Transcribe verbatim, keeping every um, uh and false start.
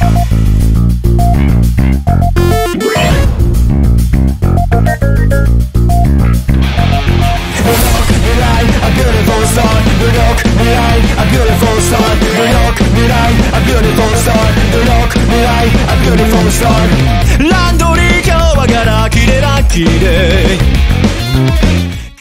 ランドリー今日はガラキでラッキーで